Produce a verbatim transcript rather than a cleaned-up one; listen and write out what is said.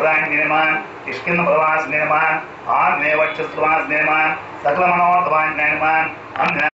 प्रदान्य नमः किष्किन्ध प्रवासिने नमः आग्नेय वक्षस्वासिने नमः सकल मनोर्थवान्याय नमः